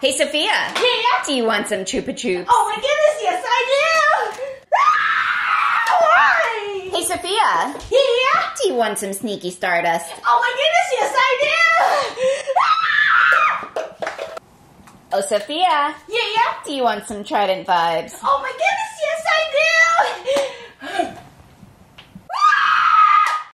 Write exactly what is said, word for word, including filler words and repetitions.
Hey, Sophia. Yeah? Do you want some Chupa Chups? Oh my goodness, yes I do! Ah, why? Hey, Sophia. Yeah? Do you want some Sneaky Stardust? Oh my goodness, yes I do! Ah! Oh, Sophia. Yeah? Do you want some Trident Vibes? Oh my goodness, yes I do!